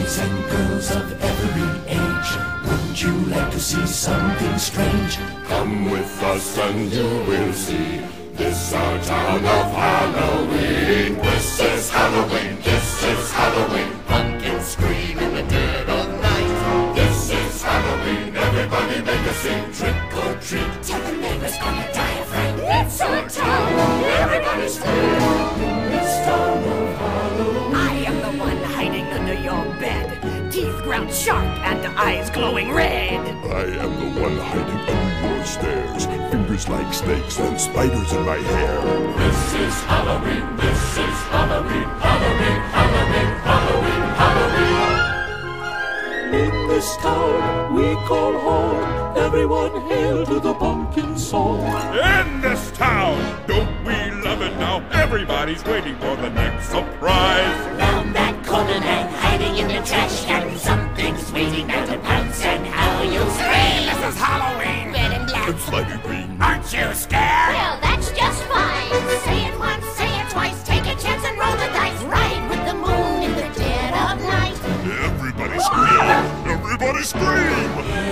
Boys and girls of every age, wouldn't you like to see something strange? Come with us and you will see. This our town of Halloween. This is Halloween, this is Halloween. Pumpkins scream in the dead of night. This is Halloween, everybody make a scene. Trick or treat, Tell the neighbors gonna die of fright. it's our town, everybody scream. This town of Halloween. I am the one hiding under your bed, teeth ground sharp and eyes glowing red. I am the one hiding under your stairs, fingers like snakes and spiders in my hair. This is Halloween, this is Halloween, Halloween, Halloween, Halloween, Halloween. In this town we call home, everyone hail to the pumpkin song. In this town, don't we love it now? Everybody's waiting for the next surprise. Round that corner and hiding in the trash can, something's waiting there to pounce and how you'll scream. This is Halloween. Red and black. It's slimy green. Aren't you scared? Well, that's just fine. Say it once, say it twice, take a chance and roll the dice. Ride with the moon in the dead of night. Everybody scream! Everybody scream!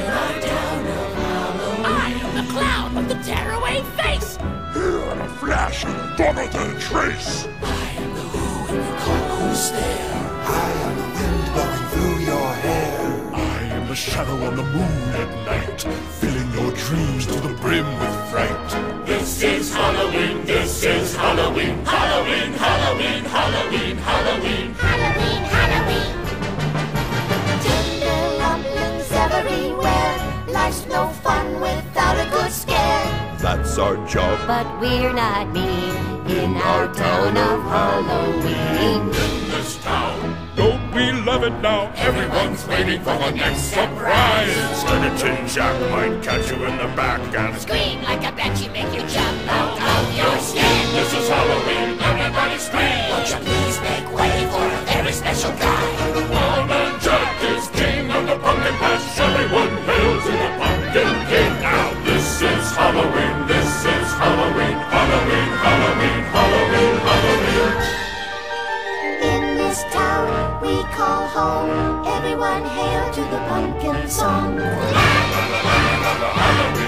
I am the clown with the tearaway face. Here in a flash, gone without a trace. I am the who and you call who's there. I am the wind blowing through your hair. I am the shadow on the moon at night, filling your dreams to the brim with fright. This is Halloween, this is Halloween, Halloween, Halloween, Halloween, Halloween. Halloween, Halloween. Tender rumblings everywhere. Life's no fun without a good scare. That's our job. But we're not mean in our town of Halloween. In this town, Don't we love it now? everyone's waiting for the next surprise. Skeleton Jack might catch you in the back and Scream like a banshee, make you jump out of your skin. this is Halloween, everybody scream. Won't you please make way for a very special guy? Wild Man Jack is king of the pumpkin patch. Everyone hail to the pumpkin king. Now this is Halloween, this is Halloween, Halloween, Halloween, Halloween, Halloween. In this town we call home, everyone hail to the pumpkin song. Halloween.